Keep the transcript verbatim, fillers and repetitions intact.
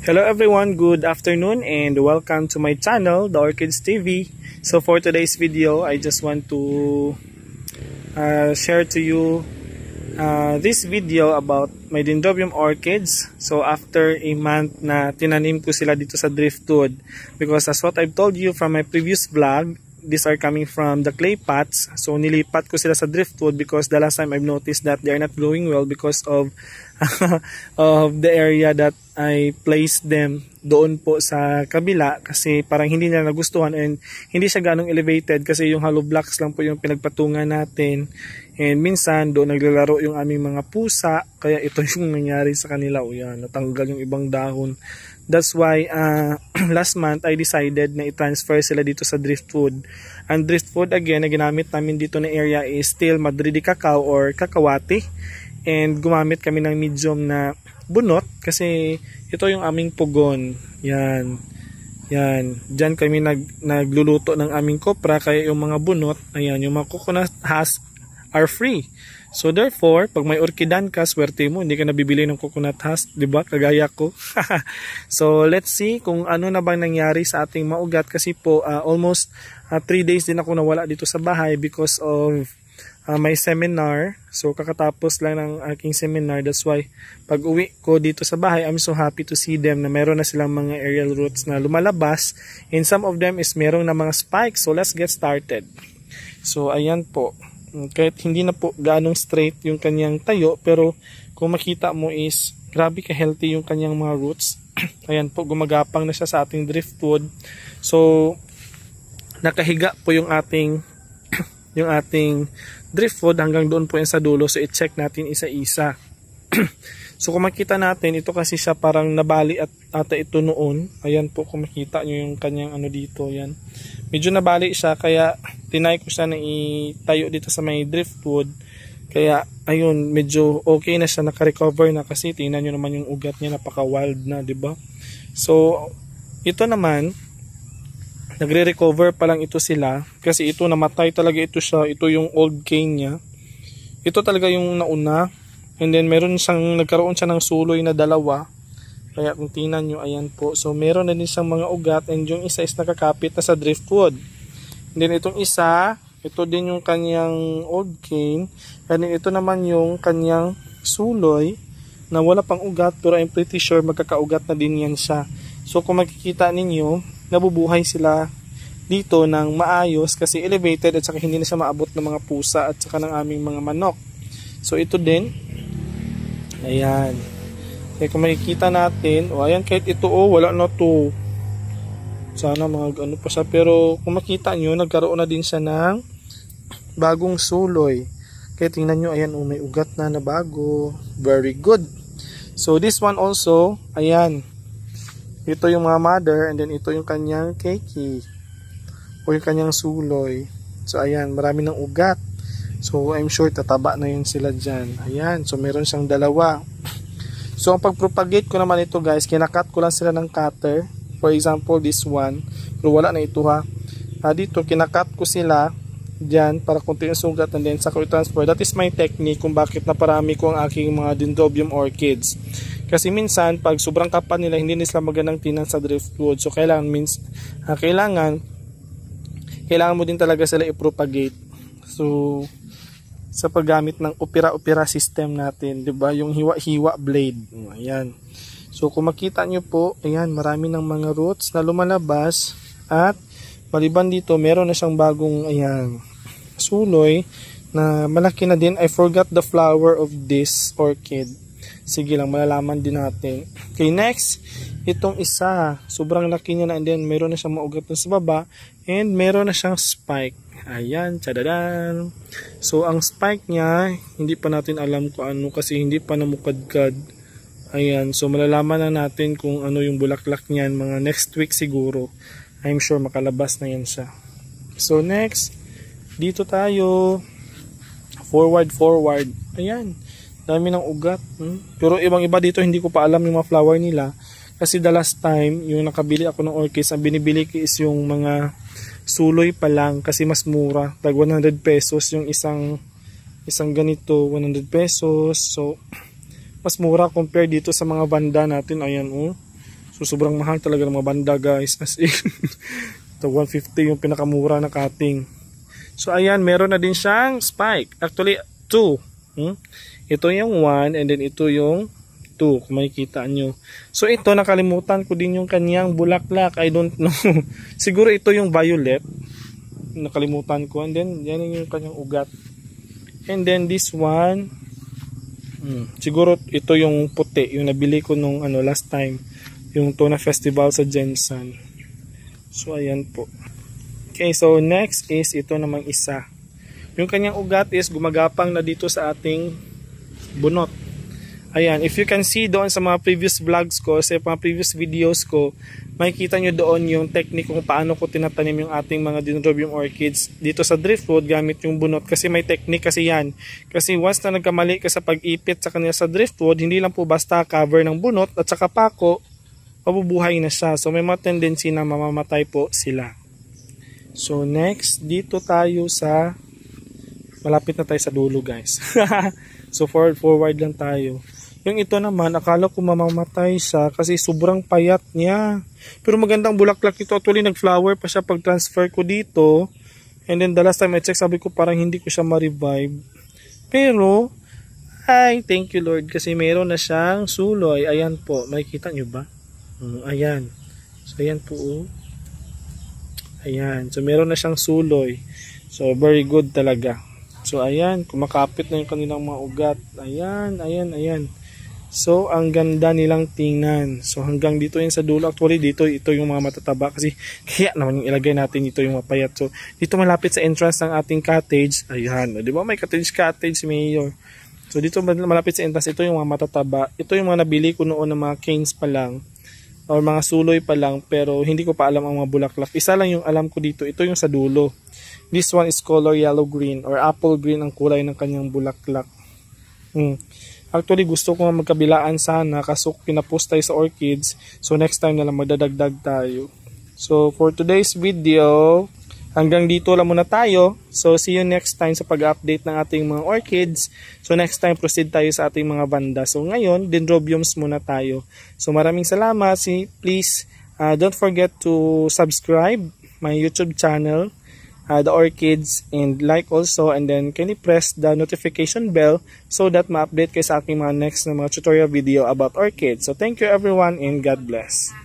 Hello everyone, good afternoon and welcome to my channel, The Orchids T V. So for today's video, I just want to uh, share to you uh, this video about my Dendrobium orchids. So after a month na tinanim ko sila dito sa driftwood, because as what I've told you from my previous vlog, these are coming from the clay pots. So nilipat ko sila sa driftwood because the last time I've noticed that they are not growing well because of of the area that I placed them doon po sa kabila, kasi parang hindi nila nagustuhan and hindi siya ganong elevated kasi yung hollow blocks lang po yung pinagpatungan natin, and minsan doon naglalaro yung aming mga pusa, kaya ito yung nangyari sa kanila. O yan, natanggal yung ibang dahon. That's why uh, last month I decided na i-transfer sila dito sa driftwood. Ang driftwood again na ginamit namin dito na area is still Madridi cacao or kakawati, and gumamit kami ng medium na bunot kasi ito yung aming pugon. Yan. Yan. Diyan kami nag, nagluluto ng aming kopra, kaya yung mga bunot, ayan, yung mga coconut husk are free. So therefore, pag may orchidan ka, swerte mo, hindi ka nabibili ng coconut husk, di ba? Kagaya ko. So let's see kung ano na bang nangyari sa ating maugat, kasi po uh, almost three uh, days din ako nawala dito sa bahay because of Uh, may seminar. So kakatapos lang ng aking seminar, that's why pag uwi ko dito sa bahay, I'm so happy to see them na meron na silang mga aerial roots na lumalabas, and some of them is meron na mga spikes. So let's get started. So ayan po, kahit hindi na po ganong straight yung kanyang tayo, pero kung makita mo is grabe ka healthy yung kanyang mga roots. Ayan po, gumagapang na siya sa ating driftwood. So nakahiga po yung ating yung ating driftwood hanggang doon po yan sa dulo. So i-check natin isa-isa. So kung makita natin, ito kasi siya parang nabali at ata ito noon. Ayan po, kung makita nyo yung kanyang ano dito, yan. Medyo nabali siya, kaya tinay ko siya na itayo dito sa may driftwood. Kaya ayun, medyo okay na siya, naka-recover na, kasi tingnan nyo naman yung ugat niya, napaka-wild na, diba? So ito naman, nagre-recover pa lang ito sila, kasi ito namatay talaga ito siya. Ito yung old cane niya, ito talaga yung nauna, and then meron siyang, nagkaroon siya ng suloy na dalawa, kaya kung tingnan nyo, ayan po. So meron na din siyang mga ugat, and yung isa is nakakapit na sa driftwood, and then itong isa, ito din yung kanyang old cane, and then ito naman yung kanyang suloy na wala pang ugat, pero I'm pretty sure magkakaugat na din yan siya. So kung makikita ninyo, nabubuhay sila dito ng maayos kasi elevated, at saka hindi na siya maabot ng mga pusa at saka ng aming mga manok. So ito din, ayan, kaya kung makikita natin, o ayan, kahit ito, oh, wala na to, sana mga ano pa siya, pero kung makita nyo, nagkaroon na din siya ng bagong suloy. Kaya tingnan nyo, ayan, oh, may ugat na na bago, very good. So this one also, ayan, ito yung mga mother, and then ito yung kanyang keiki o yung kanyang suloy. So ayan, marami ng ugat. So I'm sure tataba na yun sila dyan. Ayan, so meron siyang dalawa. So ang pagpropagate ko naman ito, guys, kinakat ko lang sila ng cutter. For example, this one, pero wala na ito, ha. Ah, dito, kinakat ko sila dyan para kunti yung sugat, and then sa transfer. That is my technique kung bakit naparami ko ang aking mga Dendrobium orchids. Kasi minsan, pag sobrang kapal nila, hindi nila magandang tinan sa driftwood. So, kailangan, means, uh, kailangan, kailangan mo din talaga sila i-propagate. So, sa paggamit ng opera-opera system natin, diba? Yung hiwa-hiwa blade. Ayan. So, kung makita nyo po, ayan, marami ng mga roots na lumalabas. At, maliban dito, meron na siyang bagong, ayan, suloy na malaki na din. I forgot the flower of this orchid. Sige lang, malalaman din natin. Okay, next, itong isa, sobrang laki niya na, and then meron na siyang maugat sa baba, and meron na siyang spike. Ayan, tadadan. So ang spike niya, hindi pa natin alam kung ano, kasi hindi pa namukadkad. Ayan, so malalaman na natin kung ano yung bulaklak niyan mga next week siguro. I'm sure makalabas na yan siya. So next, dito tayo, forward forward. Ayan, dami ng ugat, hmm? Pero ibang iba dito, hindi ko pa alam yung mga flower nila, kasi the last time yung nakabili ako ng orchids, ang binibili ko is yung mga suloy pa lang, kasi mas mura, tag one hundred pesos yung isang isang ganito, one hundred pesos. So mas mura compare dito sa mga banda natin. Ayan, oh, So sobrang mahal talaga ng mga banda guys. As in, ito one fifty yung pinakamura na cutting. So ayan, meron na din siyang spike. Actually, two. Hmm? Ito yung one and then ito yung two. Kung makikita nyo. So ito, nakalimutan ko din yung kanyang bulaklak. I don't know. Siguro ito yung violet. Nakalimutan ko. And then, yan yung kanyang ugat. And then this one, hmm, siguro ito yung puti. Yung nabili ko nung ano, last time. Yung Tuna Festival sa Jensen. So ayan po. Okay, so next is ito namang isa. Yung kanyang ugat is gumagapang na dito sa ating bunot. Ayan, if you can see doon sa mga previous vlogs ko, sa mga previous videos ko, makikita nyo doon yung technique kung paano ko tinatanim yung ating mga Dendrobium orchids dito sa driftwood gamit yung bunot. Kasi may technique kasi yan. Kasi once na nagkamali ka sa pag-ipit sa kanila sa driftwood, hindi lang po basta cover ng bunot at saka pako, mabubuhay na siya. So may mga tendency na mamamatay po sila. So next, dito tayo sa, malapit na tayo sa dulo guys. So forward forward lang tayo. Yung ito naman, akala ko mamamatay siya kasi sobrang payat niya. Pero magandang bulaklak ito. Actually nag-flower pa siya pag transfer ko dito. And then the last time I check, sabi ko parang hindi ko siya ma-revive. Pero, ay, thank you Lord kasi meron na siyang suloy. Ayan po, makikita nyo ba? Hmm, ayan. So ayan po oh. Ayan. So, meron na siyang suloy. So, very good talaga. So, ayan. Kumakapit na yung kanilang mga ugat. Ayan, ayan, ayan. So, ang ganda nilang tingnan. So, hanggang dito yan sa dulo. Actually, dito, ito yung mga matataba. Kasi, kaya naman yung ilagay natin ito yung mapayat. So, dito malapit sa entrance ng ating cottage. Ayan. Di ba? May cottage cottage, Mayor. So, dito malapit sa entrance. Ito yung mga matataba. Ito yung mga nabili ko noon ng mga canes pa lang. Or mga suloy pa lang, pero hindi ko pa alam ang mga bulaklak. Isa lang yung alam ko dito, ito yung sa dulo. This one is color yellow green or apple green ang kulay ng kanyang bulaklak. Hmm. Actually gusto ko nga magkabilaan sana kaso pinapost tayo sa orchids. So next time na lang magdadagdag tayo. So for today's video, hanggang dito lang muna tayo. So see you next time sa pag-update ng ating mga orchids. So next time proceed tayo sa ating mga banda. So ngayon, dendrobiums muna tayo. So maraming salamat. See, please uh, don't forget to subscribe my YouTube channel, uh, The Orchids, and like also, and then can you press the notification bell so that ma-update kayo sa aking mga next na mga tutorial video about orchids. So thank you everyone and God bless.